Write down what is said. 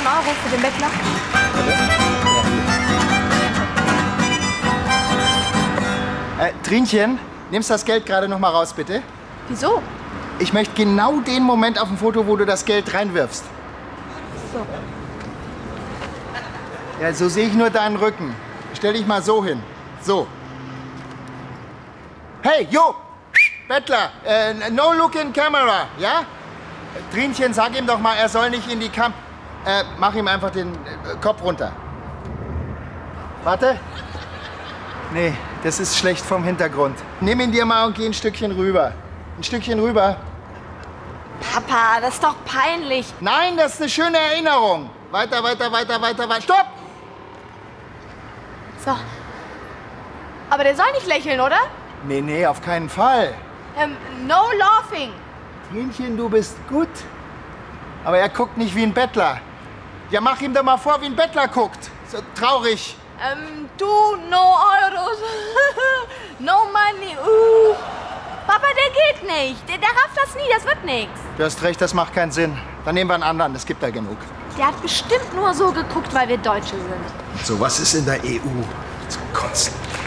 Euro für den Bettler? Trinchen, nimmst das Geld gerade noch mal raus, bitte? Wieso? Ich möchte genau den Moment auf dem Foto, wo du das Geld reinwirfst. So. Ja, so sehe ich nur deinen Rücken. Stell dich mal so hin. So. Hey, jo! Bettler, no look in camera, ja? Trinchen, sag ihm doch mal, er soll nicht in die mach ihm einfach den Kopf runter. Warte. Nee, das ist schlecht vom Hintergrund. Nimm ihn dir mal und geh ein Stückchen rüber. Ein Stückchen rüber. Papa, das ist doch peinlich. Nein, das ist eine schöne Erinnerung. Weiter, weiter, weiter, weiter, weiter. Stopp! So. Aber der soll nicht lächeln, oder? Nee, nee, auf keinen Fall. No laughing. Trinchen, du bist gut. Aber er guckt nicht wie ein Bettler. Ja, mach ihm doch mal vor, wie ein Bettler guckt. So traurig. Du, no Euros. No money. Papa, der geht nicht. Der rafft das nie, das wird nichts. Du hast recht, das macht keinen Sinn. Dann nehmen wir einen anderen, es gibt da genug. Der hat bestimmt nur so geguckt, weil wir Deutsche sind. So was ist in der EU zum Kotzen.